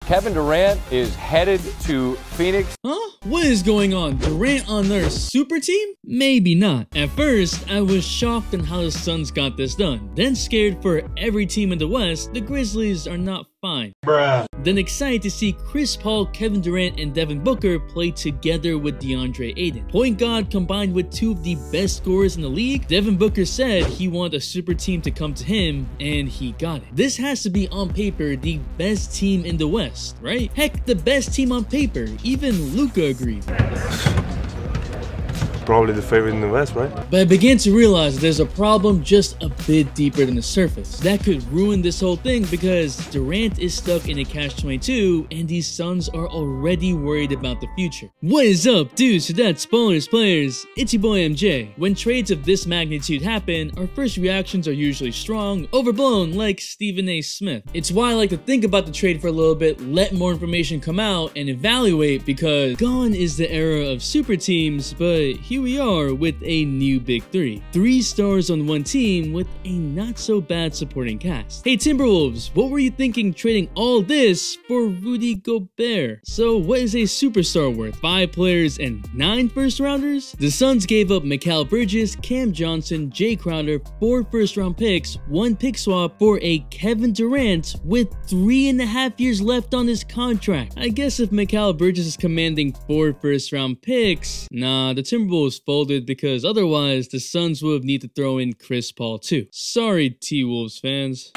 Kevin Durant is headed to Phoenix. Huh? What is going on? Durant on their super team? Maybe not. At first, I was shocked on how the Suns got this done. Then scared for every team in the West, the Grizzlies are not fine. Bruh. Then excited to see Chris Paul, Kevin Durant, and Devin Booker play together with Deandre Ayton. Point guard combined with two of the best scorers in the league. Devin Booker said he wanted a super team to come to him, and he got it. This has to be on paper the best team in the West, right? Heck, the best team on paper. Even Luka agreed. Probably the favorite in the West, right? But I began to realize there's a problem just a bit deeper than the surface. That could ruin this whole thing because Durant is stuck in a catch-22 and these Suns are already worried about the future. What is up, dudes? So that's Spoilers Players. It's your boy MJ. When trades of this magnitude happen, our first reactions are usually strong, overblown like Stephen A. Smith. It's why I like to think about the trade for a little bit, let more information come out, and evaluate because gone is the era of super teams, but here we are with a new big three. 3 stars on one team with a not so bad supporting cast. Hey Timberwolves, what were you thinking trading all this for Rudy Gobert? So what is a superstar worth? 5 players and 9 first rounders? The Suns gave up Mikhal Bridges, Cam Johnson, Jae Crowder, 4 first round picks, 1 pick swap for a Kevin Durant with 3.5 years left on his contract. I guess if Mikhal Bridges is commanding 4 first round picks, nah, the Timberwolves folded because otherwise the Suns would need to throw in Chris Paul too. Sorry T-Wolves fans.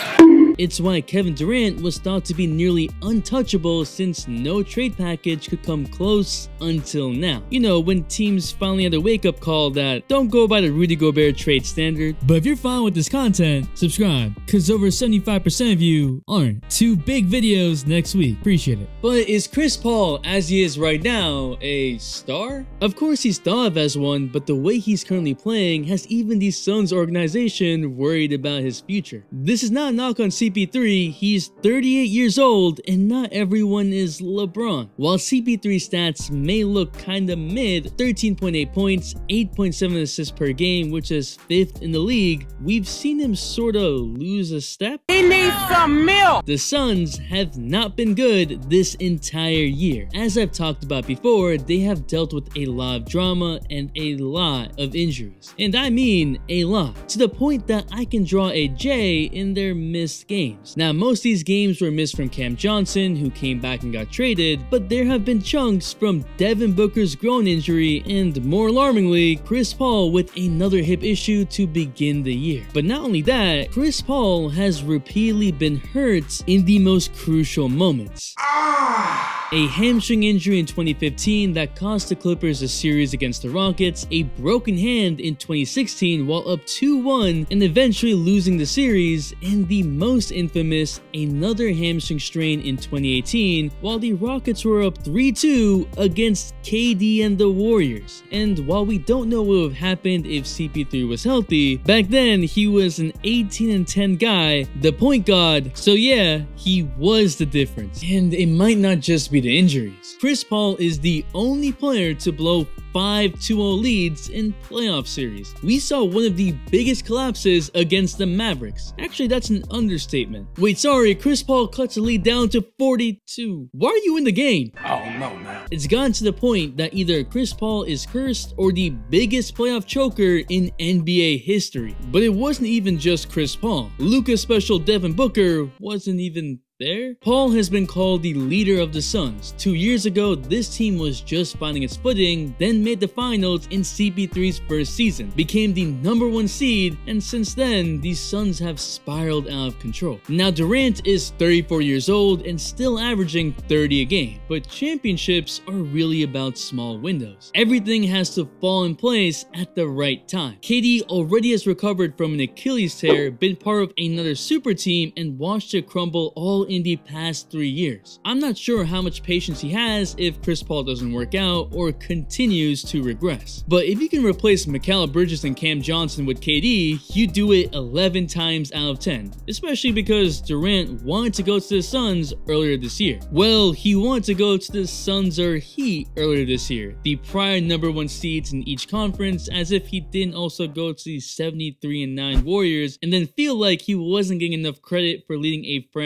It's why Kevin Durant was thought to be nearly untouchable since no trade package could come close until now. You know, when teams finally had a wake-up call that don't go by the Rudy Gobert trade standard. But if you're fine with this content, subscribe, because over 75% of you aren't. 2 big videos next week. Appreciate it. But is Chris Paul, as he is right now, a star? Of course he's thought of as one, but the way he's currently playing has even the Suns organization worried about his future. This is not a knock on CP3, he's 38 years old and not everyone is LeBron. While CP3 stats may look kinda mid, 13.8 points, 8.7 assists per game, which is 5th in the league, we've seen him sorta lose a step. He needs some milk! The Suns have not been good this entire year. As I've talked about before, they have dealt with a lot of drama and a lot of injuries. And I mean a lot, to the point that I can draw a J in their missed games. Now, most of these games were missed from Cam Johnson, who came back and got traded, but there have been chunks from Devin Booker's groin injury and, more alarmingly, Chris Paul with another hip issue to begin the year. But not only that, Chris Paul has repeatedly been hurt in the most crucial moments. A hamstring injury in 2015 that cost the Clippers a series against the Rockets, a broken hand in 2016 while up 2-1 and eventually losing the series, and the most infamous, another hamstring strain in 2018 while the Rockets were up 3-2 against KD and the Warriors. And while we don't know what would have happened if CP3 was healthy, back then he was an 18-10 guy, the point guard, so yeah, he was the difference. And it might not just be the injuries. Chris Paul is the only player to blow 5-2-0 leads in playoff series. We saw one of the biggest collapses against the Mavericks. Actually, that's an understatement. Wait, sorry, Chris Paul cuts the lead down to 42. Why are you in the game? Oh no, man. It's gotten to the point that either Chris Paul is cursed or the biggest playoff choker in NBA history. But it wasn't even just Chris Paul. Luka special Devin Booker wasn't even there. Paul has been called the leader of the Suns. 2 years ago, this team was just finding its footing, then made the finals in CP3's first season, became the #1 seed, and since then, the Suns have spiraled out of control. Now, Durant is 34 years old and still averaging 30 a game, but championships are really about small windows. Everything has to fall in place at the right time. KD already has recovered from an Achilles tear, been part of another super team, and watched it crumble all in the past 3 years. I'm not sure how much patience he has if Chris Paul doesn't work out or continues to regress. But if you can replace Mikhal Bridges and Cam Johnson with KD, you do it 11 times out of 10, especially because Durant wanted to go to the Suns earlier this year. Well, he wanted to go to the Suns or Heat earlier this year, the prior #1 seeds in each conference, as if he didn't also go to the 73-9 Warriors and then feel like he wasn't getting enough credit for leading a franchise to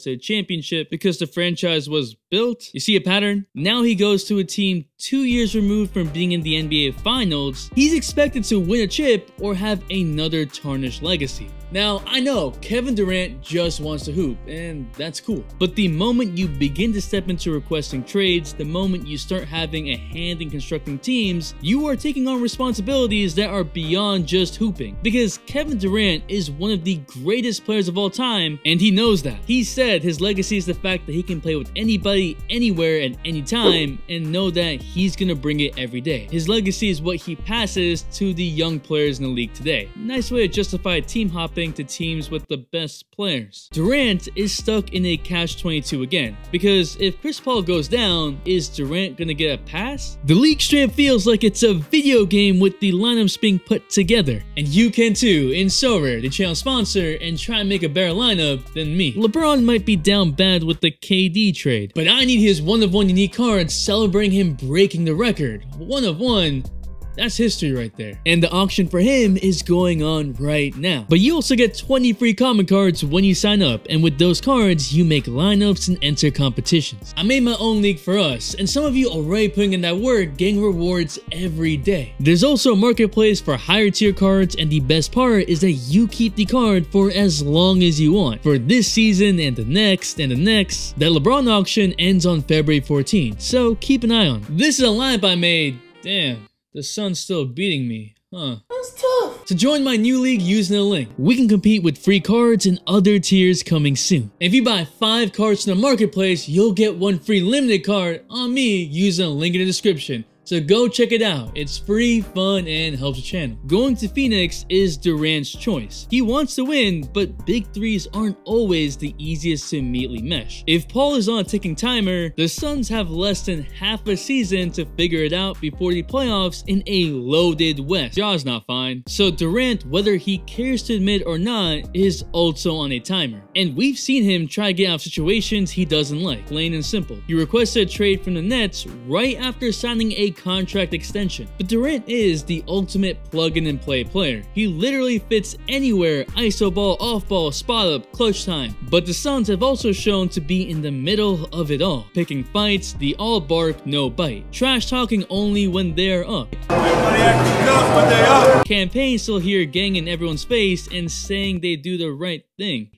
to a championship because the franchise was built. You see a pattern? Now he goes to a team 2 years removed from being in the NBA Finals. He's expected to win a chip or have another tarnished legacy. Now, I know Kevin Durant just wants to hoop, and that's cool. But the moment you begin to step into requesting trades, the moment you start having a hand in constructing teams, you are taking on responsibilities that are beyond just hooping. Because Kevin Durant is one of the greatest players of all time, and he knows that. He said his legacy is the fact that he can play with anybody, anywhere, at any time, and know that he's gonna bring it every day. His legacy is what he passes to the young players in the league today. Nice way to justify team hopping to teams with the best players. Durant is stuck in a catch-22 again, because if Chris Paul goes down, is Durant gonna get a pass? The league straight feels like it's a video game with the lineups being put together. And you can too, in SoRare, the channel sponsor, and try and make a better lineup than me. LeBron might be down bad with the KD trade, but I need his 1-of-1 unique cards celebrating him breaking the record. 1-of-1. That's history right there. And the auction for him is going on right now. But you also get 20 free common cards when you sign up, and with those cards, you make lineups and enter competitions. I made my own league for us, and some of you already putting in that work, getting rewards every day. There's also a marketplace for higher tier cards, and the best part is that you keep the card for as long as you want. For this season and the next and the next. That LeBron auction ends on February 14th, so keep an eye on. This is a lineup I made. Damn. The Sun's still beating me, huh? That's tough. To join my new league using a link, we can compete with free cards and other tiers coming soon. If you buy 5 cards in the marketplace, you'll get 1 free limited card on me using a link in the description. So go check it out. It's free, fun, and helps the channel. Going to Phoenix is Durant's choice. He wants to win, but big threes aren't always the easiest to immediately mesh. If Paul is on a ticking timer, the Suns have less than half a season to figure it out before the playoffs in a loaded West. Ja's not fine. So Durant, whether he cares to admit or not, is also on a timer. And we've seen him try to get out of situations he doesn't like, plain and simple. He requested a trade from the Nets right after signing a contract extension. But Durant is the ultimate plug-in-and-play player. He literally fits anywhere, iso ball, off ball, spot up, clutch time. But the Suns have also shown to be in the middle of it all, picking fights, the all bark, no bite, trash talking only when they're up. Campaign still here getting in everyone's face and saying they do the right thing.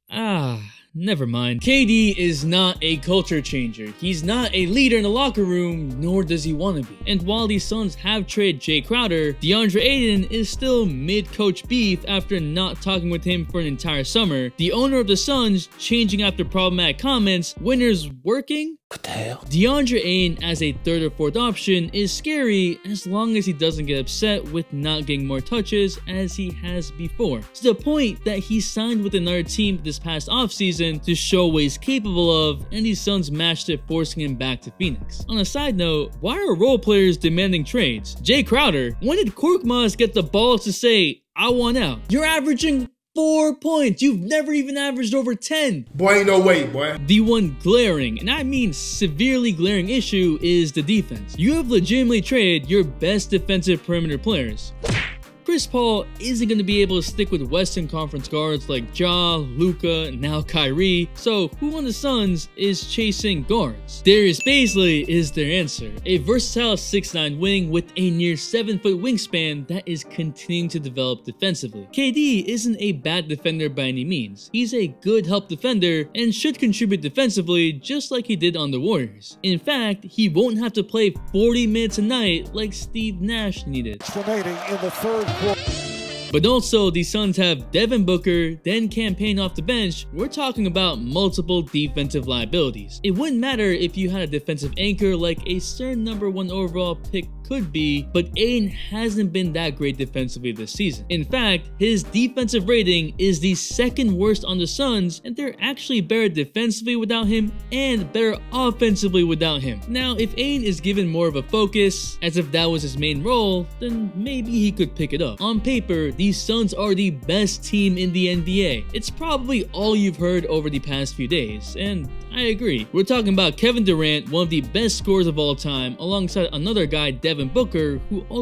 Never mind. KD is not a culture changer. He's not a leader in the locker room, nor does he want to be. And while the Suns have traded Jae Crowder, Deandre Ayton is still mid-coach beef after not talking with him for an entire summer. The owner of the Suns changing after problematic comments. Winners working? What the hell? Deandre Ayton as a 3rd or 4th option is scary as long as he doesn't get upset with not getting more touches as he has before. To the point that he signed with another team this past offseason to show what he's capable of, and the Suns matched it, forcing him back to Phoenix. On a side note, why are role players demanding trades? Jae Crowder, when did Korkmaz get the balls to say, I want out? You're averaging 4 points. You've never even averaged over 10. Boy, ain't no way, boy. The one glaring, and I mean severely glaring issue is the defense. You have legitimately traded your best defensive perimeter players. Chris Paul isn't going to be able to stick with Western Conference guards like Ja, Luka, and now Kyrie, so who on the Suns is chasing guards? Darius Bazley is their answer, a versatile 6'9" wing with a near 7-foot wingspan that is continuing to develop defensively. KD isn't a bad defender by any means. He's a good help defender and should contribute defensively just like he did on the Warriors. In fact, he won't have to play 40 minutes a night like Steve Nash needed. Remaining in the 3rd quarter. But also, the Suns have Devin Booker, then Campaign off the bench. We're talking about multiple defensive liabilities. It wouldn't matter if you had a defensive anchor like a certain #1 overall pick could be, but Ayton hasn't been that great defensively this season. In fact, his defensive rating is the 2nd worst on the Suns, and they're actually better defensively without him and better offensively without him. Now, if Ayton is given more of a focus, as if that was his main role, then maybe he could pick it up. On paper, the Suns are the best team in the NBA. It's probably all you've heard over the past few days, and I agree. We're talking about Kevin Durant, one of the best scorers of all time, alongside another guy, Devin Booker, who also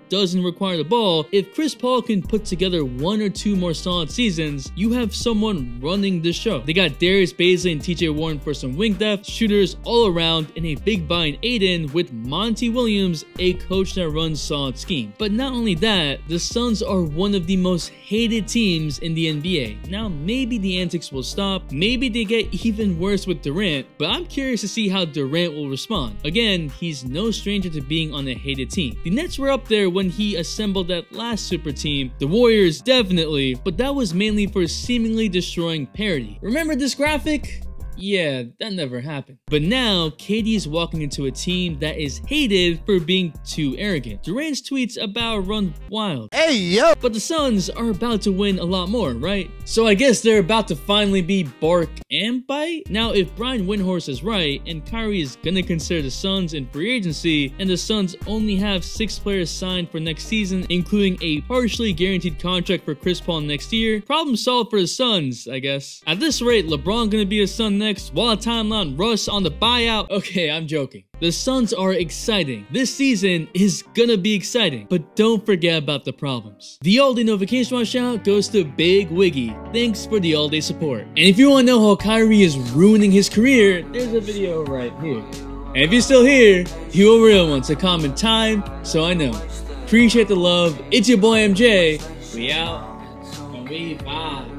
doesn't require the ball, if Chris Paul can put together 1 or 2 more solid seasons, you have someone running the show. They got Darius Bazley and TJ Warren for some wing depth, shooters all around, and a big body in Ayton with Monty Williams, a coach that runs solid scheme. But not only that, the Suns are one of the most hated teams in the NBA. Now maybe the antics will stop, maybe they get even worse with Durant, but I'm curious to see how Durant will respond. Again, he's no stranger to being on a hated team. The Nets were up there when he assembled that last super team, the Warriors definitely, but that was mainly for seemingly destroying parity. Remember this graphic? Yeah, that never happened. But now, KD is walking into a team that is hated for being too arrogant. Durant's tweets about run wild. Hey, yo! But the Suns are about to win a lot more, right? So I guess they're about to finally be bark and bite? Now, if Brian Windhorst is right, and Kyrie is gonna consider the Suns in free agency, and the Suns only have 6 players signed for next season, including a partially guaranteed contract for Chris Paul next year, problem solved for the Suns, I guess. At this rate, LeBron gonna be a Sun next, while timeline Russ on the buyout. Okay, I'm joking. The Suns are exciting. This season is gonna be exciting, but don't forget about the problems. The all-day notification watch out goes to Big Wiggy. Thanks for the all-day support. And if you want to know how Kyrie is ruining his career, there's a video right here. And if you're still here, you a real one, so comment time so I know. Appreciate the love. It's your boy MJ. We out and we vibe.